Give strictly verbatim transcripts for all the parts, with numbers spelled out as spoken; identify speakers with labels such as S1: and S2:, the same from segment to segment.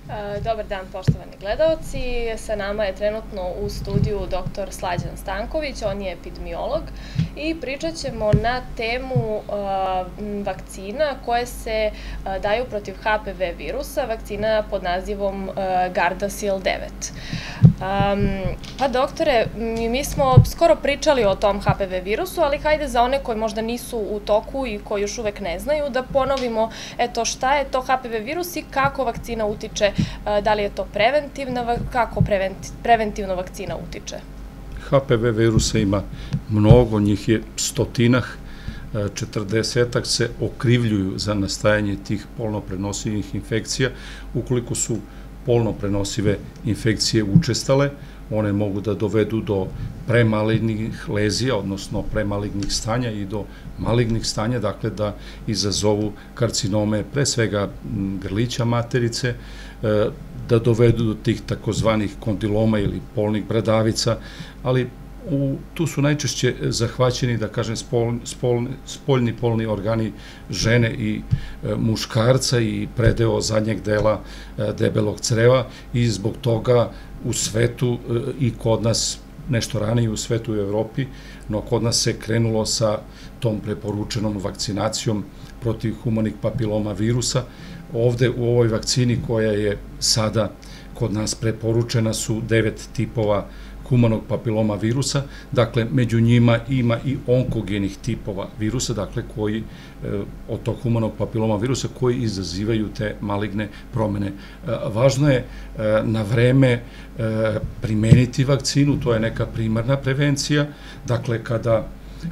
S1: Dobar dan, poštovani gledaoci. Sa nama je trenutno u studiju doktor Slađan Stanković, on je epidemiolog i pričat ćemo na temu vakcina koje se daju protiv H P V virusa, vakcina pod nazivom Gardasil devet. Pa doktore, mi smo skoro pričali o tom H P V virusu, ali hajde za one koji možda nisu u toku i koji još uvek ne znaju da ponovimo eto šta je to H P V virus i kako vakcina utiče, da li je to preventivna, kako preventivno vakcina utiče?
S2: H P V virusa ima mnogo, njih je stotinah, četrdesetak se okrivljuju za nastajanje tih polno prenosivih infekcija. Ukoliko su polno prenosive infekcije učestale, one mogu da dovedu do premalignih lezija, odnosno premalignih stanja i do malignih stanja, dakle da izazovu karcinome, pre svega grlića materice, da dovedu do tih takozvanih kondiloma ili polnih bradavica, ali tu su najčešće zahvaćeni, da kažem, spoljni polni organi žene i muškarca i predeo zadnjeg dela debelog creva i zbog toga u svetu i kod nas, nešto ranije u svetu i u Evropi, no kod nas se krenulo sa tom preporučenom vakcinacijom protiv humanih papiloma virusa. Ovde u ovoj vakcini koja je sada kod nas preporučena su devet tipova humanog papiloma virusa, dakle među njima ima i onkogenih tipova virusa, dakle koji od tog humanog papiloma virusa koji izazivaju te maligne promene. Važno je na vreme primeniti vakcinu, to je neka primarna prevencija, dakle kada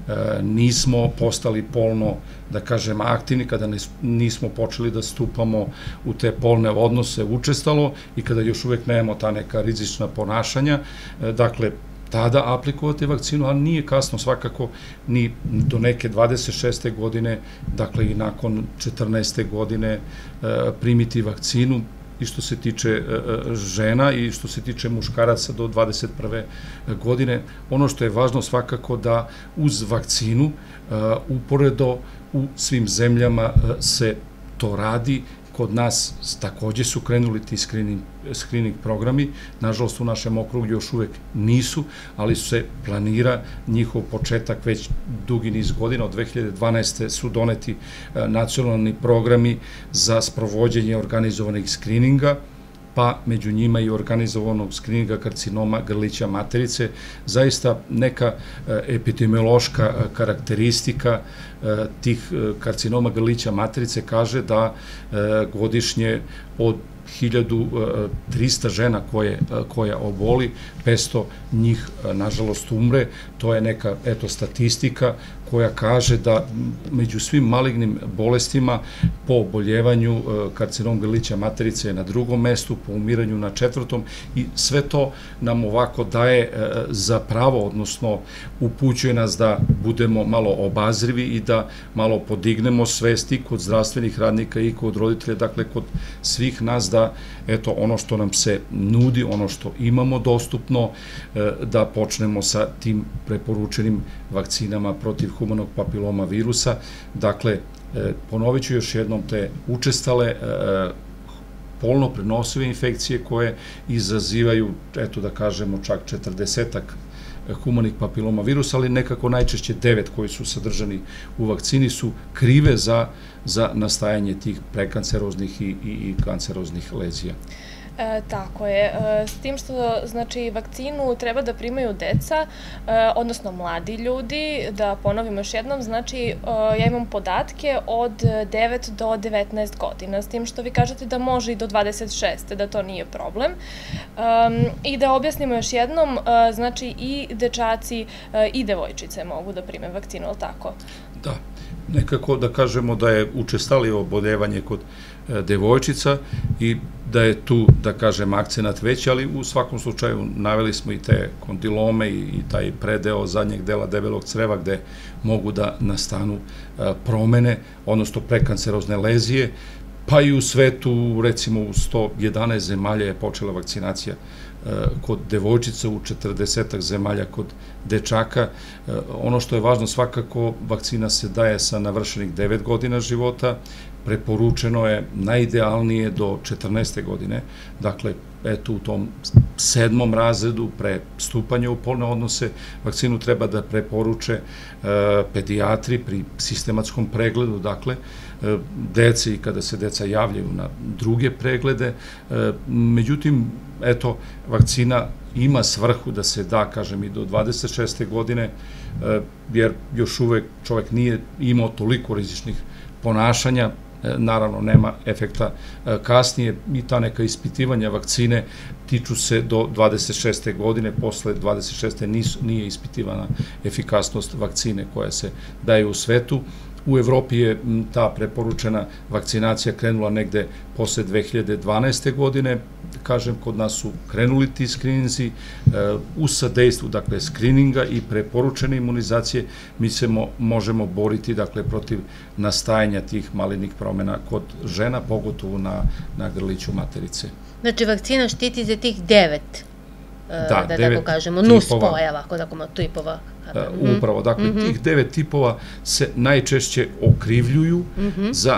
S2: nismo postali polno, da kažem, aktivni, kada nismo počeli da stupamo u te polne odnose učestalo i kada još uvek nemamo ta neka rizična ponašanja, dakle, tada aplikovati vakcinu, ali nije kasno svakako ni do neke dvadeset šeste godine, dakle i nakon četrnaeste godine primiti vakcinu, i što se tiče žena i što se tiče muškaraca do dvadeset prve godine. Ono što je važno svakako da uz vakcinu uporedo u svim zemljama se to radi. Kod nas takođe su krenuli ti screening programi, nažalost u našem okrugu još uvek nisu, ali se planira njihov početak već dugi niz godina. Od dve hiljade dvanaeste. su doneti nacionalni programi za sprovođenje organizovanih screeninga, pa među njima i organizovanog screeninga karcinoma grlića materice. Zaista neka epidemiološka karakteristika tih karcinoma grlića materice kaže da godišnje od hiljadu trista žena koja oboli, petsto njih nažalost umre. To je neka, eto, statistika koja kaže da među svim malignim bolestima po oboljevanju karcinom grlića materice je na drugom mestu, po umiranju na četvrtom i sve to nam ovako daje za pravo, odnosno upućuje nas da budemo malo obazrivi i da malo podignemo svest i kod zdravstvenih radnika i kod roditelja, dakle kod svih nas da, eto, ono što nam se nudi, ono što imamo dostupno, da počnemo sa tim preporučenim vakcinama protiv humanog papiloma virusa. Dakle, ponovit ću još jednom, te učestale polno prenosive infekcije koje izazivaju, eto da kažemo, čak četrdesetak humanih papiloma virusa, ali nekako najčešće devet koji su sadržani u vakcini su krive za nastajanje tih prekanceroznih i kanceroznih lezija.
S1: Tako je. S tim što, znači, vakcinu treba da primaju deca, odnosno mladi ljudi, da ponovimo još jednom, znači, ja imam podatke od devet do devetnaest godina, s tim što vi kažete da može i do dvadeset šeste, da to nije problem. I da objasnimo još jednom, znači, i dečaci i devojčice mogu da prime vakcinu, ali tako?
S2: Da. Nekako da kažemo da je učestalije oboljevanje kod devojčica i da je tu, da kažem, akcenat veći, ali u svakom slučaju naveli smo i te kondilome i taj predeo zadnjeg dela debelog creva gde mogu da nastanu promene, odnosno prekancerozne lezije, pa i u svetu, recimo u sto jedanaest zemalja je počela vakcinacija kod devojčica, u četrdesetak zemalja kod dečaka. Ono što je važno svakako, vakcina se daje sa navršenih devet godina života, preporučeno je najidealnije do četrnaeste godine, dakle, eto u tom sedmom razredu pre stupanja u polne odnose vakcinu treba da preporuče pedijatri pri sistematskom pregledu, dakle, deci kada se deca javljaju na druge preglede. Međutim, eto, vakcina ima svrhu da se da, kažem, i do dvadeset šeste godine, jer još uvek čovek nije imao toliko rizičnih ponašanja, naravno nema efekta kasnije i ta neka ispitivanja vakcine tiču se do dvadeset šeste godine, posle dvadeset šeste nije ispitivana efikasnost vakcine koja se daje u svetu. U Evropi je ta preporučena vakcinacija krenula negde posle dve hiljade dvanaeste godine, kažem, kod nas su krenuli ti skrininzi, u sadejstvu, dakle, skrininga i preporučene imunizacije, mi se možemo boriti, dakle, protiv nastajanja tih malignih promena kod žena, pogotovo na grliću materice.
S3: Znači, vakcina štiti za tih devet, da tako kažemo, nus pojava, ako tako tipova.
S2: Upravo, dakle, tih devet tipova se najčešće okrivljuju za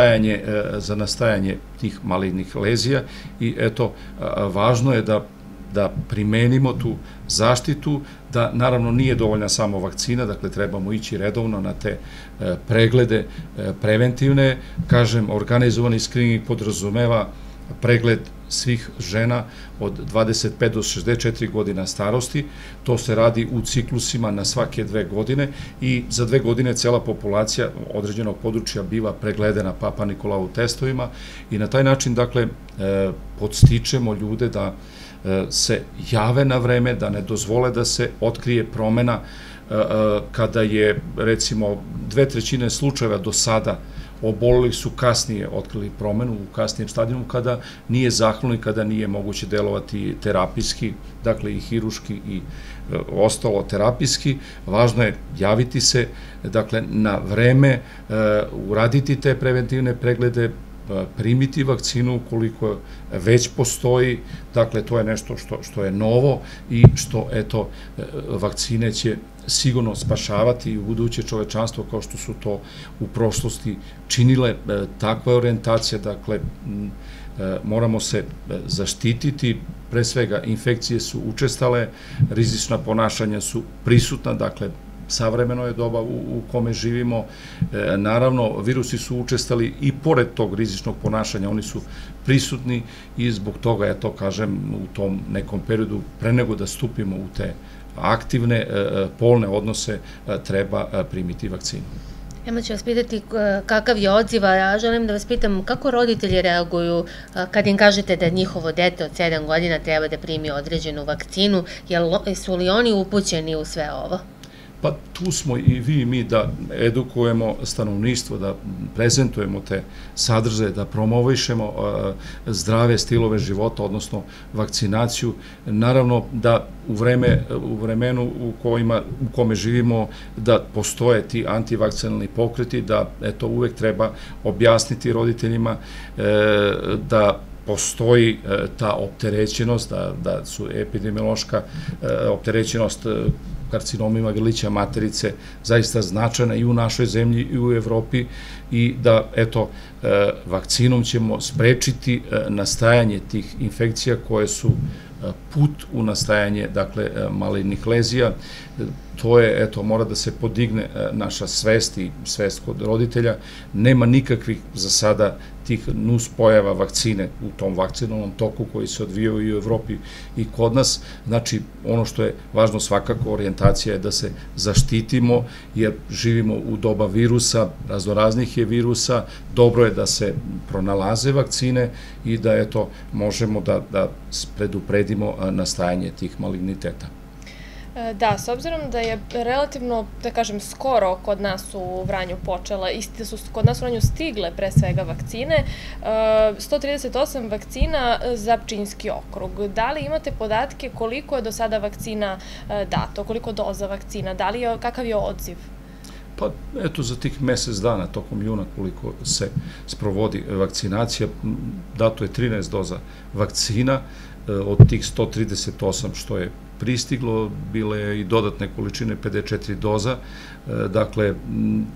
S2: nastajanje tih malignih lezija i eto, važno je da primenimo tu zaštitu, da naravno nije dovoljna samo vakcina, dakle trebamo ići redovno na te preglede preventivne, kažem, organizovani skrining podrazumeva pregled svih žena od dvadeset pet do šezdeset četiri godina starosti. To se radi u ciklusima na svake dve godine i za dve godine cela populacija određenog područja biva pregledena Papa Nikolaou testovima i na taj način, dakle, podstičemo ljude da se jave na vreme, da ne dozvole da se otkrije promena kada je, recimo, dve trećine slučajeva do sada oboleli su kasnije otkrili promenu u kasnijem stadijumu kada nije zahvalno i kada nije moguće delovati terapijski, dakle i hiruški i ostalo terapijski. Važno je javiti se, dakle, na vreme, uraditi te preventivne preglede, primiti vakcinu ukoliko već postoji, dakle to je nešto što je novo i što, eto, vakcine će sigurno spašavati i u buduće čovečanstvo kao što su to u prošlosti činile. Takva je orijentacija, dakle moramo se zaštititi, pre svega infekcije su učestale, rizična ponašanja su prisutna, dakle savremeno je doba u kome živimo. Naravno, virusi su učestali i pored tog rizičnog ponašanja, oni su prisutni i zbog toga, ja to kažem, u tom nekom periodu, pre nego da stupimo u te aktivne polne odnose, treba primiti vakcinu.
S3: Ja ću vas pitati kakav je odziv, a ja želim da vas pitam kako roditelji reaguju kad im kažete da njihovo dete od sedam godina treba da primi određenu vakcinu, su li oni upućeni u sve ovo?
S2: Pa tu smo i vi i mi da edukujemo stanovništvo, da prezentujemo te sadržaje, da promovišemo zdrave stilove života, odnosno vakcinaciju. Naravno da u vremenu u kome živimo da postoje ti antivakcinalni pokreti, da eto uvek treba objasniti roditeljima da postoji ta opterećenost, da su epidemiološka opterećenost karcinomima grlića materice zaista značajna i u našoj zemlji i u Evropi i da, eto, vakcinom ćemo sprečiti nastajanje tih infekcija koje su put u nastajanje, dakle, malignih lezija. To je, eto, mora da se podigne naša svest i svest kod roditelja. Nema nikakvih za sada tih nus pojava vakcine u tom vakcinalnom toku koji se odvijaju i u Evropi i kod nas. Znači, ono što je važno svakako, orijentacija je da se zaštitimo jer živimo u doba virusa, raznoraznih je virusa, dobro je da se pronalaze vakcine i da, eto, možemo da predupredimo nastajanje tih maligniteta.
S1: Da, s obzirom da je relativno, da kažem, skoro kod nas u Vranju počela, i da su kod nas u Vranju stigle pre svega vakcine, sto trideset osam vakcina za Pčinjski okrug. Da li imate podatke koliko je do sada vakcina dato, koliko doza vakcina, kakav je odziv?
S2: Pa, eto, za tih mesec dana, tokom juna, koliko se sprovodi vakcinacija, dato je trinaest doza vakcina, od tih sto trideset osam što je pristiglo, bile i dodatne količine pedeset četiri doza, dakle,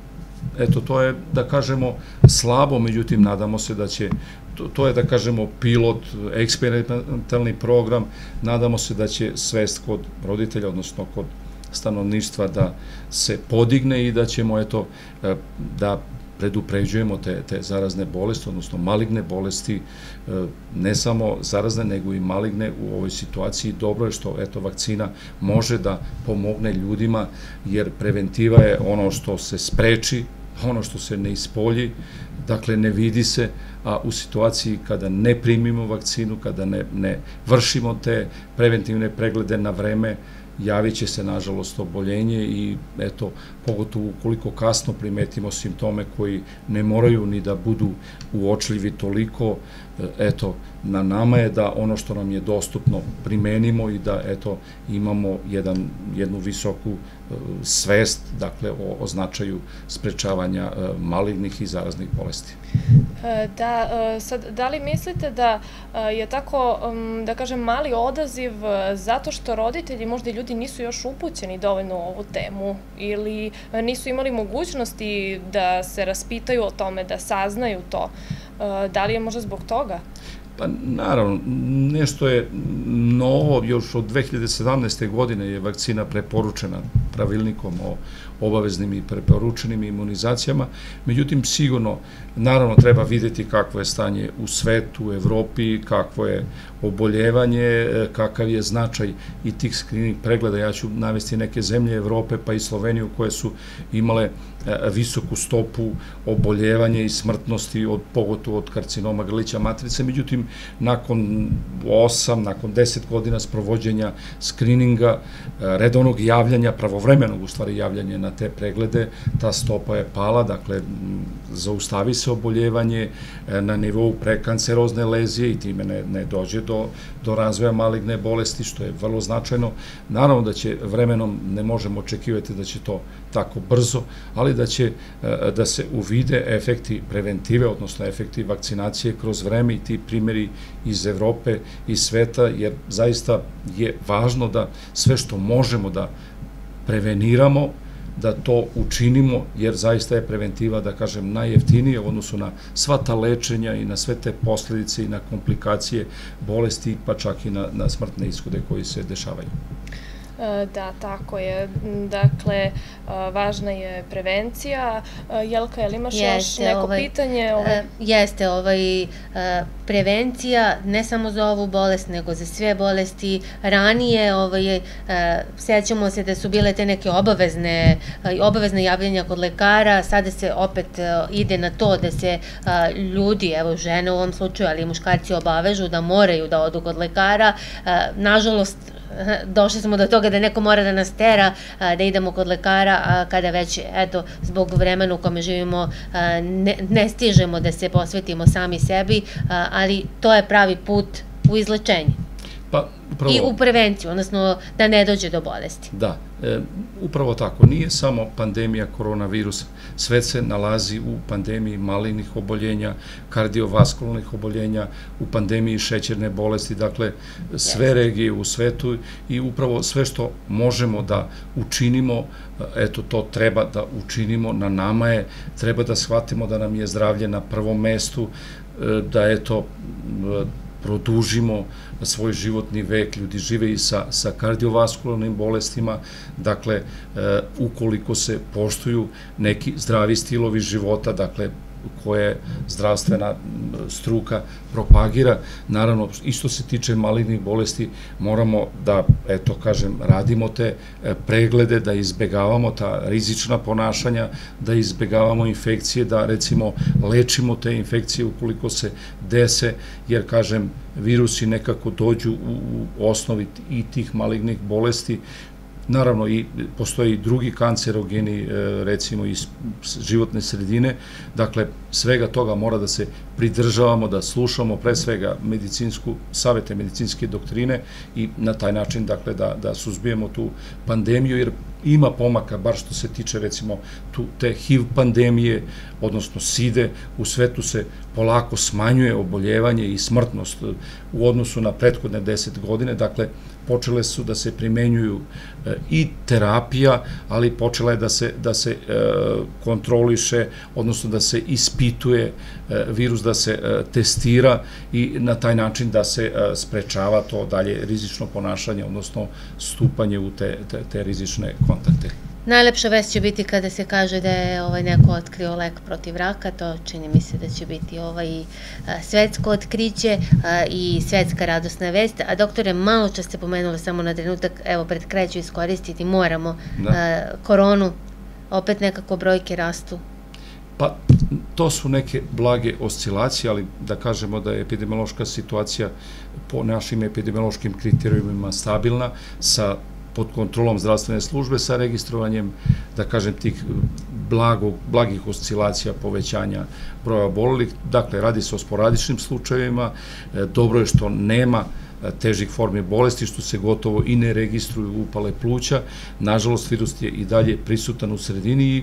S2: eto, to je, da kažemo, slabo, međutim, nadamo se da će, to je, da kažemo, pilot, eksperimentalni program, nadamo se da će svest kod roditelja, odnosno kod stanovništva da se podigne i da ćemo, eto, da predupređujemo te, te zarazne bolesti, odnosno maligne bolesti, ne samo zarazne, nego i maligne u ovoj situaciji. Dobro je što, eto, vakcina može da pomogne ljudima, jer preventiva je ono što se spreči, ono što se ne ispolji, dakle, ne vidi se, a u situaciji kada ne primimo vakcinu, kada ne, ne vršimo te preventivne preglede na vreme, javit će se, nažalost, oboljenje i, eto, pogotovo ukoliko kasno primetimo simptome koji ne moraju ni da budu uočljivi toliko, eto, na nama je da ono što nam je dostupno primenimo i da, eto, imamo jedan, jednu visoku svest, dakle, o, o značaju sprečavanja malignih i zaraznih bolesti.
S1: Da, sad, da li mislite da je tako, da kažem, mali odaziv zato što roditelji, možda i ljudi nisu još upućeni dovoljno u ovu temu ili nisu imali mogućnosti da se raspitaju o tome, da saznaju to? Da li je možda zbog toga?
S2: Pa naravno, nešto je novo, još od dve hiljade sedamnaeste. godine je vakcina preporučena pravilnikom o obaveznim i preporučenim imunizacijama, međutim sigurno, naravno, treba videti kakvo je stanje u svetu, u Evropi, kakvo je oboljevanje, kakav je značaj i tih screening pregleda. Ja ću navesti neke zemlje Evrope, pa i Sloveniju, koje su imale visoku stopu oboljevanja i smrtnosti, pogotovo od karcinoma grlića matrice, međutim, nakon osam, nakon deset godina sprovođenja skrininga, redovnog javljanja, pravovremenog u stvari javljanja na te preglede, ta stopa je pala, dakle, zaustavi se oboljevanje na nivou prekancerozne lezije i time ne, ne dođe do, do razvoja maligne bolesti, što je vrlo značajno. Naravno da će vremenom, ne možemo očekivati da će to tako brzo, ali da će da se uvide efekti preventive, odnosno efekti vakcinacije kroz vreme i ti primjeri iz Evrope i sveta, jer zaista je važno da sve što možemo da preveniramo, da to učinimo, jer zaista je preventiva, da kažem, najjeftinija u odnosu na sva ta lečenja i na sve te posljedice i na komplikacije bolesti, pa čak i na, na smrtne ishode koji se dešavaju.
S1: Da, tako je. Dakle, važna je prevencija. Jelka, je li imaš još neko pitanje?
S3: Jeste, prevencija ne samo za ovu bolest, nego za sve bolesti. Ranije, sjećamo se da su bile te neke obavezne javljanja kod lekara, sada se opet ide na to da se ljudi, evo žene u ovom slučaju, ali i muškarci obavežu da moraju da odu kod lekara. Nažalost, došli smo do toga da neko mora da nas tera da idemo kod lekara, kada već, eto, zbog vremena u kome živimo ne stižemo da se posvetimo sami sebi, ali to je pravi put u izlečenje. I u prevenciju, odnosno da ne dođe do bolesti.
S2: Da, upravo tako. Nije samo pandemija koronavirusa. Svet se nalazi u pandemiji malignih oboljenja, kardiovaskularnih oboljenja, u pandemiji šećerne bolesti, dakle sve regije u svetu i upravo sve što možemo da učinimo, eto, to treba da učinimo, na nama je, treba da shvatimo da nam je zdravlje na prvom mestu, da, eto, produžimo svoj životni vek, ljudi žive i sa, sa kardiovaskularnim bolestima, dakle, ukoliko se poštuju neki zdravi stilovi života, dakle, koje zdravstvena struka propagira. Naravno, isto se tiče malignih bolesti, moramo da, eto, kažem, radimo te preglede, da izbegavamo ta rizična ponašanja, da izbegavamo infekcije, da, recimo, lečimo te infekcije ukoliko se dese, jer, kažem, virusi nekako dođu u osnovi i tih malignih bolesti. Naravno, i postoje i drugi kancerogeni, recimo iz životne sredine, dakle, svega toga mora da se pridržavamo, da slušamo pre svega medicinsku, savete medicinske doktrine i na taj način, dakle, da, da suzbijemo tu pandemiju, jer ima pomaka, bar što se tiče recimo te H I V pandemije, odnosno side, u svetu se polako smanjuje oboljevanje i smrtnost u odnosu na prethodne deset godine, dakle počele su da se primenjuju i terapija, ali počela je da se, da se kontroliše, odnosno da se ispituje virus, da se testira i na taj način da se sprečava to dalje rizično ponašanje, odnosno stupanje u te, te, te rizične kontakte.
S3: Najlepša vest će biti kada se kaže da je ovaj neko otkrio lek protiv raka, to čini mi se da će biti ovaj svetsko otkriće i svetska radosna vest. A doktore, malo čas ste pomenuli samo na trenutak, evo pred kraj ću iskoristiti, moramo koronu, opet nekako brojke rastu.
S2: Pa, to su neke blage oscilacije, ali da kažemo da je epidemiološka situacija po našim epidemiološkim kriterijumima stabilna, sa pod kontrolom zdravstvene službe, sa registrovanjem, da kažem, tih blagih oscilacija povećanja broja obolelih. Dakle, radi se o sporadičnim slučajevima, dobro je što nema težih formi bolesti, što se gotovo i ne registruju upale pluća. Nažalost, virus je i dalje prisutan u sredini i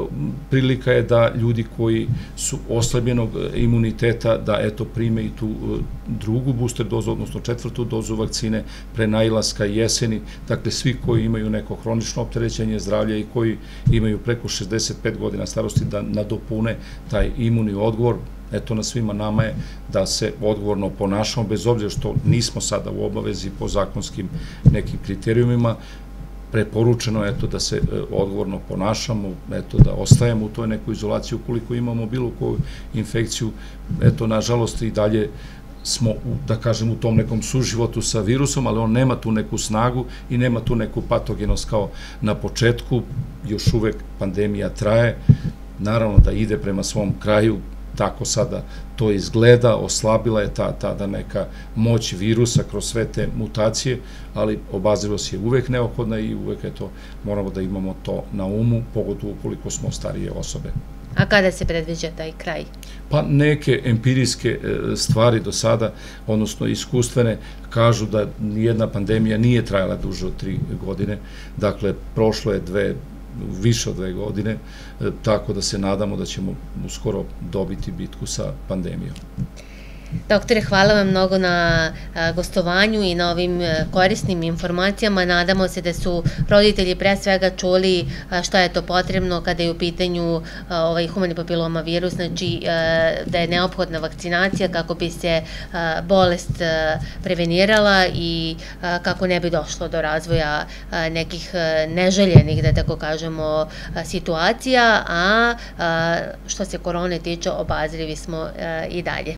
S2: prilika je da ljudi koji su oslabljenog imuniteta, da eto prime i tu drugu booster dozu, odnosno četvrtu dozu vakcine pre nailaska jeseni. Dakle, svi koji imaju neko hronično opterećenje zdravlja i koji imaju preko šezdeset pet godina starosti da nadopune taj imunni odgovor. Eto, na svima nama je da se odgovorno ponašamo, bez obzira što nismo sada u obavezi po zakonskim nekim kriterijumima. Preporučeno je da se odgovorno ponašamo, eto, da ostajemo u toj nekoj izolaciji ukoliko imamo bilo koju infekciju. Eto, nažalost, i dalje smo, da kažem, u tom nekom suživotu sa virusom, ali on nema tu neku snagu i nema tu neku patogenost kao na početku. Još uvek pandemija traje, naravno da ide prema svom kraju, tako sada to izgleda, oslabila je ta, ta da neka moć virusa kroz sve te mutacije, ali obazrivost je uvek neophodna i uvek eto, moramo da imamo to na umu, pogotovo ukoliko smo starije osobe.
S3: A kada se predviđa taj kraj?
S2: Pa neke empirijske stvari do sada, odnosno iskustvene, kažu da nijedna pandemija nije trajala duže od tri godine, dakle, prošlo je dve više od dve godine, tako da se nadamo da ćemo uskoro dobiti bitku sa pandemijom.
S3: Doktore, hvala vam mnogo na gostovanju i na ovim korisnim informacijama. Nadamo se da su roditelji pre svega čuli šta je to potrebno kada je u pitanju ovaj humani papiloma virus, znači da je neophodna vakcinacija kako bi se bolest prevenirala i kako ne bi došlo do razvoja nekih neželjenih, da tako kažemo, situacija, a što se korone tiče, obazrivi smo i dalje.